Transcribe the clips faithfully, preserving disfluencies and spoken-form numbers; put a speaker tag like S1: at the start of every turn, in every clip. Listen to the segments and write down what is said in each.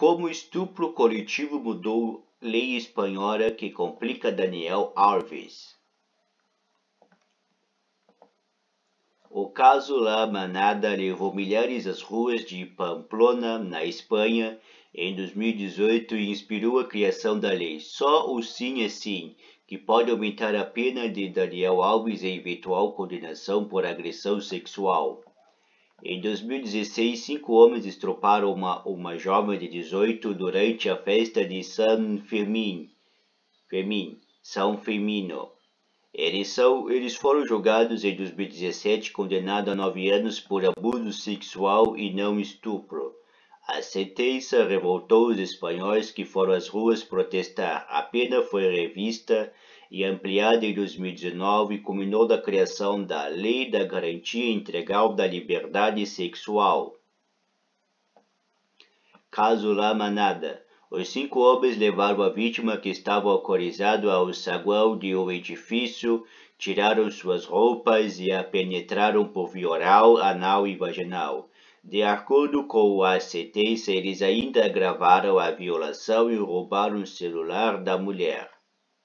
S1: Como o estupro coletivo mudou lei espanhola que complica Daniel Alves. O caso La Manada levou milhares às ruas de Pamplona, na Espanha, em dois mil e dezoito e inspirou a criação da lei Só o Sim é Sim, que pode aumentar a pena de Daniel Alves em eventual condenação por agressão sexual. Em dois mil e dezesseis, cinco homens estroparam uma, uma jovem de dezoito durante a festa de San Fermín, Fermín, São Firmino. Eles, são, eles foram julgados em dois mil e dezessete, condenados a nove anos por abuso sexual e não estupro. A sentença revoltou os espanhóis que foram às ruas protestar. A pena foi revista e ampliada em dois mil e dezenove e culminou na criação da Lei da Garantia Integral da Liberdade Sexual. Caso La Manada. Os cinco homens levaram a vítima, que estava alcoolizado, ao saguão de um edifício, tiraram suas roupas e a penetraram por via oral, anal e vaginal. De acordo com a sentença, eles ainda agravaram a violação e roubaram o celular da mulher.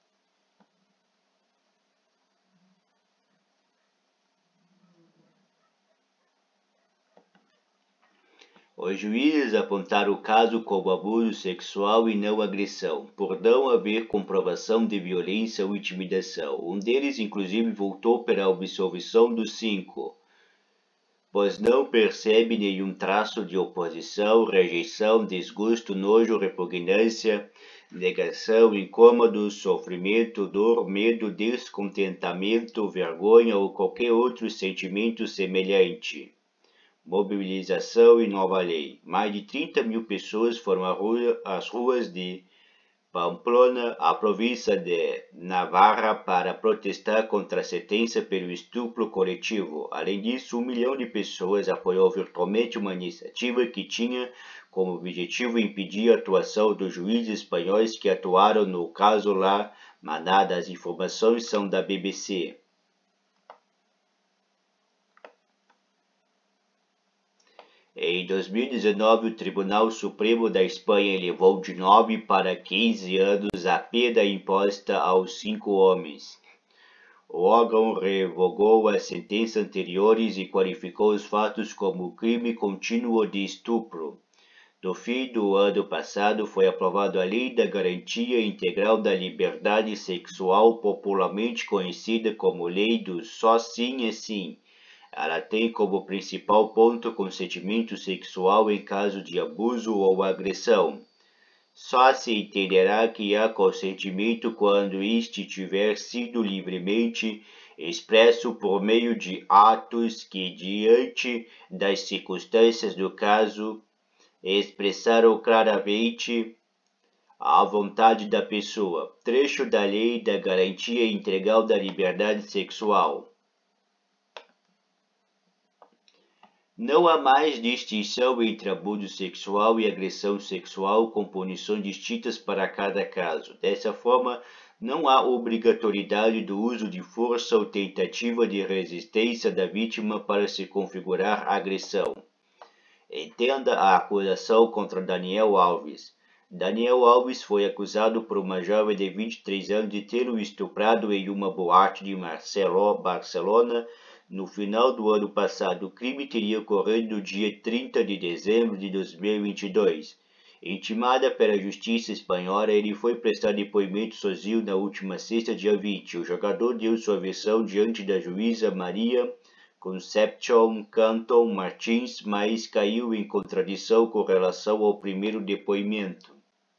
S1: Os juízes apontaram o caso como abuso sexual e não agressão, por não haver comprovação de violência ou intimidação. Um deles, inclusive, voltou para a absolvição dos cinco, pois não percebe nenhum traço de oposição, rejeição, desgosto, nojo, repugnância, negação, incômodo, sofrimento, dor, medo, descontentamento, vergonha ou qualquer outro sentimento semelhante. Mobilização e nova lei. Mais de trinta mil pessoas foram às ruas de Pamplona, a província de Navarra, para protestar contra a sentença pelo estupro coletivo. Além disso, um milhão de pessoas apoiou virtualmente uma iniciativa que tinha como objetivo impedir a atuação dos juízes espanhóis que atuaram no caso La Manada. As informações são da B B C. Em dois mil e dezenove, o Tribunal Supremo da Espanha elevou de nove para quinze anos a pena imposta aos cinco homens. O órgão revogou as sentenças anteriores e qualificou os fatos como crime contínuo de estupro. No fim do ano passado, foi aprovada a Lei da Garantia Integral da Liberdade Sexual, popularmente conhecida como Lei do Só Sim é Sim. Ela tem como principal ponto consentimento sexual em caso de abuso ou agressão. Só se entenderá que há consentimento quando este tiver sido livremente expresso por meio de atos que, diante das circunstâncias do caso, expressaram claramente a vontade da pessoa. Trecho da Lei da Garantia Integral da Liberdade Sexual. Não há mais distinção entre abuso sexual e agressão sexual, com punições distintas para cada caso. Dessa forma, não há obrigatoriedade do uso de força ou tentativa de resistência da vítima para se configurar agressão. Entenda a acusação contra Daniel Alves. Daniel Alves foi acusado por uma jovem de vinte e três anos de tê-lo estuprado em uma boate de Marcelo, Barcelona, no final do ano passado. O crime teria ocorrido no dia trinta de dezembro de dois mil e vinte e dois. Intimada pela justiça espanhola, ele foi prestar depoimento sozinho na última sexta, dia vinte. O jogador deu sua versão diante da juíza Maria Concepción Canton Martins, mas caiu em contradição com relação ao primeiro depoimento.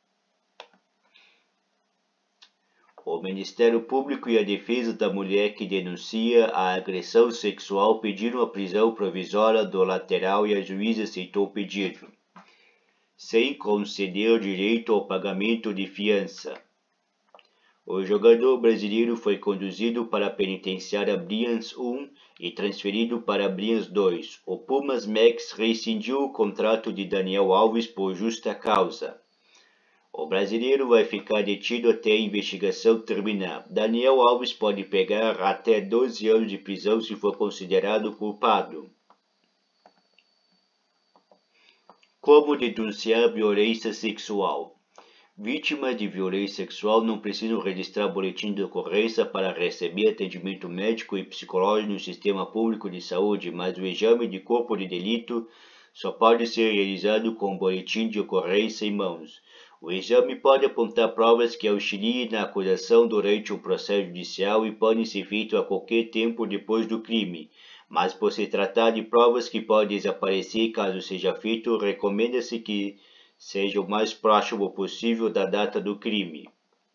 S1: O Ministério Público e a defesa da mulher que denuncia a agressão sexual pediram a prisão provisória do lateral e a juíza aceitou o pedido, sem conceder direito ao pagamento de fiança. O jogador brasileiro foi conduzido para a penitenciária Brians um e transferido para Brians dois. O Pumas Max rescindiu o contrato de Daniel Alves por justa causa. O brasileiro vai ficar detido até a investigação terminar. Daniel Alves pode pegar até doze anos de prisão se for considerado culpado. Como denunciar violência sexual? Vítimas de violência sexual não precisam registrar boletim de ocorrência para receber atendimento médico e psicológico no sistema público de saúde, mas o exame de corpo de delito só pode ser realizado com o boletim de ocorrência em mãos. O exame pode apontar provas que auxiliem na acusação durante um processo judicial e podem ser feitos a qualquer tempo depois do crime, mas por se tratar de provas que podem desaparecer caso seja feito, recomenda-se que seja o mais próximo possível da data do crime.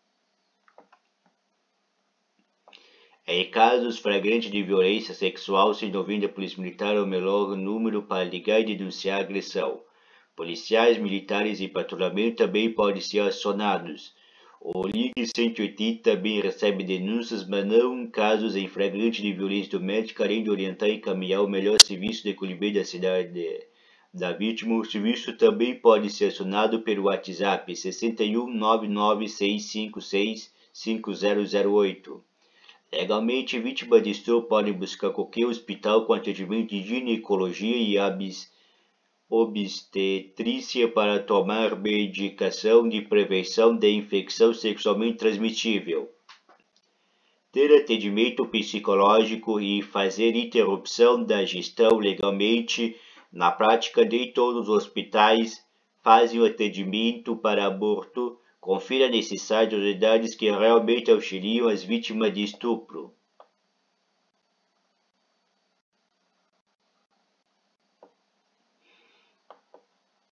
S1: Em casos flagrantes de violência sexual, sendo ouvida a Polícia Militar o melhor número para ligar e denunciar a agressão. Policiais, militares e patrulhamento também podem ser acionados. O Ligue cento e oitenta também recebe denúncias, mas não em casos em flagrante de violência doméstica, além de orientar e encaminhar o melhor serviço de acolhimento da cidade da vítima. O serviço também pode ser acionado pelo WhatsApp seis um nove nove seis cinco seis cinco zero zero oito. Legalmente, vítimas de estupro podem buscar qualquer hospital com atendimento de ginecologia e obstetrícia para tomar medicação de prevenção de infecção sexualmente transmissível, ter atendimento psicológico e fazer interrupção da gestão legalmente. Na prática, nem todos os hospitais fazem o atendimento para aborto. Confira nesses sites as unidades que realmente auxiliam as vítimas de estupro.